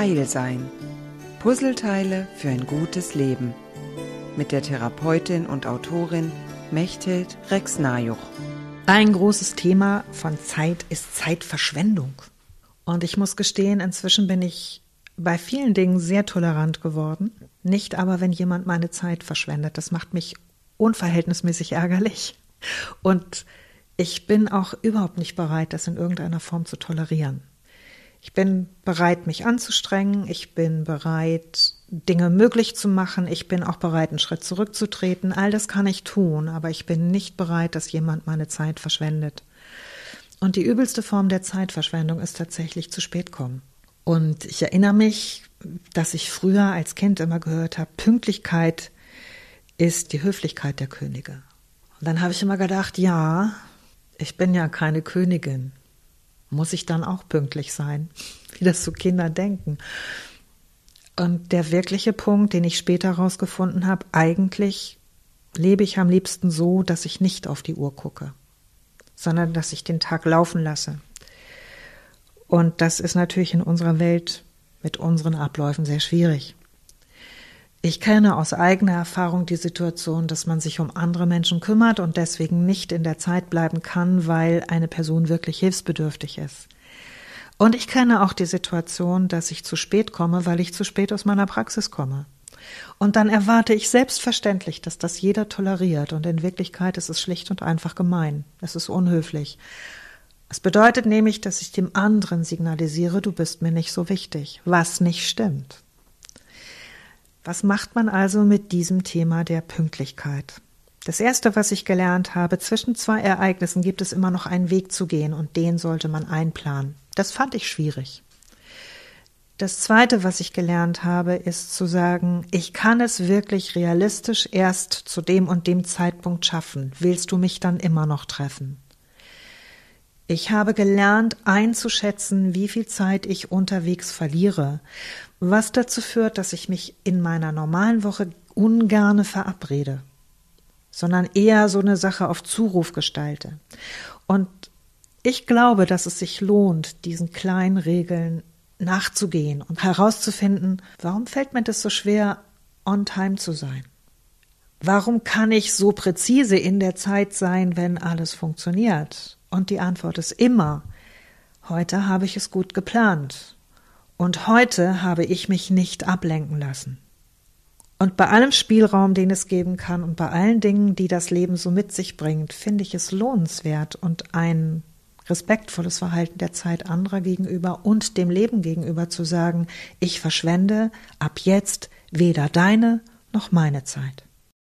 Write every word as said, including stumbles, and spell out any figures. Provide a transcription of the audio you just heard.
Heil sein. Puzzleteile für ein gutes Leben. Mit der Therapeutin und Autorin Mechthild Rex-Najuch. Ein großes Thema von Zeit ist Zeitverschwendung. Und ich muss gestehen, inzwischen bin ich bei vielen Dingen sehr tolerant geworden. Nicht aber, wenn jemand meine Zeit verschwendet. Das macht mich unverhältnismäßig ärgerlich. Und ich bin auch überhaupt nicht bereit, das in irgendeiner Form zu tolerieren. Ich bin bereit, mich anzustrengen. Ich bin bereit, Dinge möglich zu machen. Ich bin auch bereit, einen Schritt zurückzutreten. All das kann ich tun, aber ich bin nicht bereit, dass jemand meine Zeit verschwendet. Und die übelste Form der Zeitverschwendung ist tatsächlich zu spät kommen. Und ich erinnere mich, dass ich früher als Kind immer gehört habe, Pünktlichkeit ist die Höflichkeit der Könige. Und dann habe ich immer gedacht, ja, ich bin ja keine Königin. Muss ich dann auch pünktlich sein, wie das so Kinder denken. Und der wirkliche Punkt, den ich später herausgefunden habe, eigentlich lebe ich am liebsten so, dass ich nicht auf die Uhr gucke, sondern dass ich den Tag laufen lasse. Und das ist natürlich in unserer Welt mit unseren Abläufen sehr schwierig. Ich kenne aus eigener Erfahrung die Situation, dass man sich um andere Menschen kümmert und deswegen nicht in der Zeit bleiben kann, weil eine Person wirklich hilfsbedürftig ist. Und ich kenne auch die Situation, dass ich zu spät komme, weil ich zu spät aus meiner Praxis komme. Und dann erwarte ich selbstverständlich, dass das jeder toleriert. Und in Wirklichkeit ist es schlicht und einfach gemein. Es ist unhöflich. Es bedeutet nämlich, dass ich dem anderen signalisiere, du bist mir nicht so wichtig, was nicht stimmt. Was macht man also mit diesem Thema der Pünktlichkeit? Das Erste, was ich gelernt habe, zwischen zwei Ereignissen gibt es immer noch einen Weg zu gehen und den sollte man einplanen. Das fand ich schwierig. Das Zweite, was ich gelernt habe, ist zu sagen, ich kann es wirklich realistisch erst zu dem und dem Zeitpunkt schaffen. Willst du mich dann immer noch treffen? Ich habe gelernt, einzuschätzen, wie viel Zeit ich unterwegs verliere, was dazu führt, dass ich mich in meiner normalen Woche ungerne verabrede, sondern eher so eine Sache auf Zuruf gestalte. Und ich glaube, dass es sich lohnt, diesen kleinen Regeln nachzugehen und herauszufinden, warum fällt mir das so schwer, on time zu sein? Warum kann ich so präzise in der Zeit sein, wenn alles funktioniert? Und die Antwort ist immer, heute habe ich es gut geplant und heute habe ich mich nicht ablenken lassen. Und bei allem Spielraum, den es geben kann und bei allen Dingen, die das Leben so mit sich bringt, finde ich es lohnenswert und ein respektvolles Verhalten der Zeit anderer gegenüber und dem Leben gegenüber zu sagen, ich verschwende ab jetzt weder deine noch meine Zeit.